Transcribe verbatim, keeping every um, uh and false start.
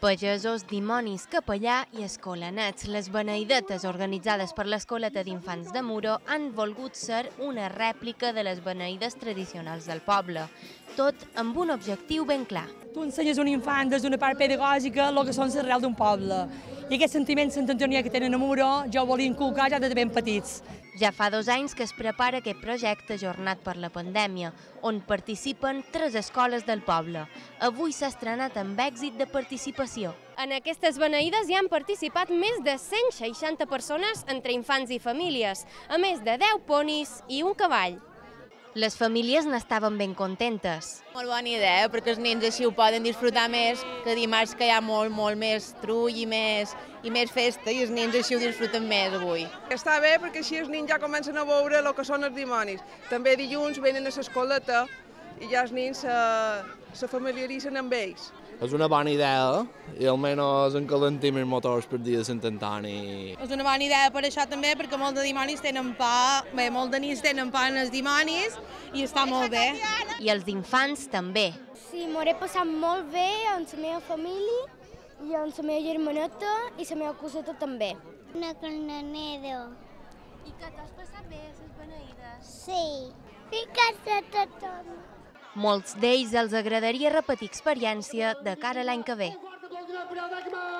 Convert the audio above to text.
Pagesos, dimonis, capellà i escolanets. Les beneïdetes organitzades per l'Escoleta d'Infants de Muro han volgut ser una rèplica de les beneïdes tradicionals del poble, tot amb un objectiu ben clar. Tu ensenyes a un infant des d'una part pedagògica el que són l'arrel d'un poble. I aquest sentiment Sant Antonià que tenen a Muro jo ho volia inculcar ja des de ben petits. Ja fa dos anys que es prepara aquest projecte ajornat per la pandèmia, on participen tres escoles del poble. Avui s'ha estrenat amb èxit de participació. En aquestes beneïdes hi han participat més de cent seixanta persones entre infants i famílies, a més de deu ponis i un cavall. Les famílies n'estaven ben contentes. Molt bona idea, perquè els nens així ho poden disfrutar més, que dimarts que hi ha molt, molt més trull i més, i més festa, i els nens així ho disfruten més avui. Està bé perquè així els nens ja comencen a veure el que són els dimonis. També dilluns venen a l'escoleta i ja els nens se familiaritzen amb ells. És una bona idea i almenys encalentim els motors per dia de Sant Antoni. És una bona idea per això també, perquè molts de dimonis tenen por, bé, molts de nens tenen por en els dimonis i està molt bé. I els infants també. Sí, m'ho he passat molt bé amb la meva família i amb la meva germaneta i la meva coseta també. Una carnanero. I que t'has passat bé a les beneïdes? Sí. I que s'ha tothom. Molts d'ells els agradaria repetir experiència de cara a l'any que ve.